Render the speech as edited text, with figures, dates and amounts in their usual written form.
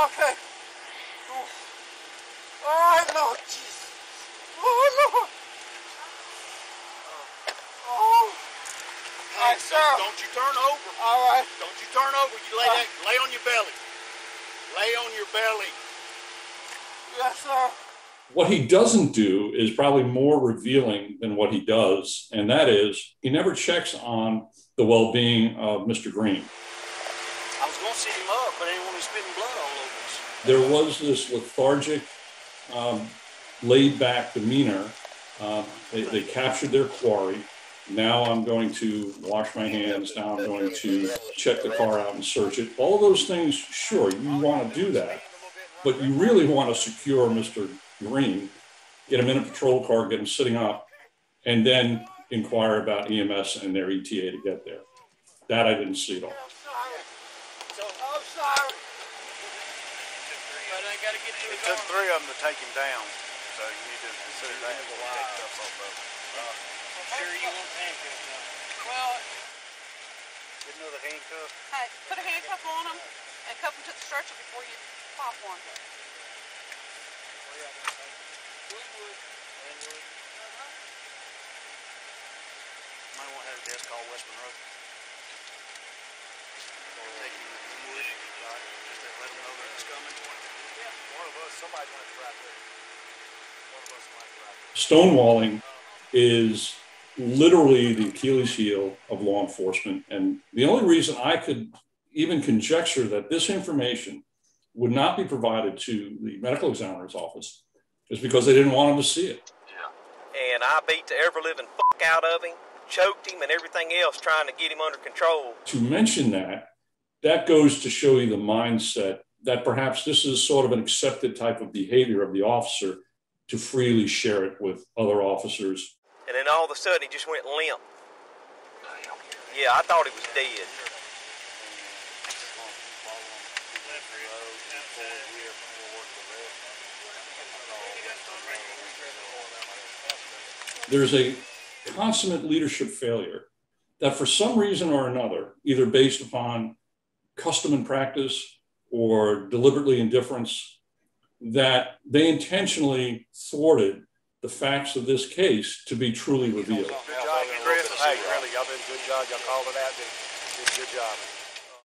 Okay. Oh, oh Lord Jesus. Oh, Lord. Oh. All right, sir. Don't you turn over. All right. Don't you turn over. You lay on your belly. Lay on your belly. Yes, sir. What he doesn't do is probably more revealing than what he does, and that is he never checks on the well-being of Mr. Greene. I was going to sit him up, but I didn't want him spitting blood all over us. There was this lethargic, laid-back demeanor. They captured their quarry. Now I'm going to wash my hands. Now I'm going to check the car out and search it. All of those things, sure, you want to do that. But you really want to secure Mr. Greene, get him in a patrol car, get him sitting up, and then inquire about EMS and their ETA to get there. That I didn't see at all. I'm sorry. But I got to get to it. It took 3 of them to take him down, so you need to consider that. Sure you won't handcuff now. Well, get another handcuff. Hey, put a handcuff on them and cuff them to the stretcher before you pop one. Might want to have a desk called Western Road. Take you to the wood, just to let them know that it's coming. Yeah, one of us, somebody's going to have to ride there. One of us might have to ride there. Stonewalling is literally the Achilles heel of law enforcement. And the only reason I could even conjecture that this information would not be provided to the medical examiner's office is because they didn't want him to see it. Yeah. And I beat the ever living fuck out of him, choked him and everything else trying to get him under control. To mention that goes to show you the mindset that perhaps this is sort of an accepted type of behavior of the officer to freely share it with other officers. And then all of a sudden he just went limp. Yeah, I thought he was dead. There's a consummate leadership failure that for some reason or another, either based upon custom and practice or deliberately indifference, that they intentionally thwarted the facts of this case to be truly revealed. Good job, Chris. Hey, really, y'all did a good job. Y'all called it out. Did a good job.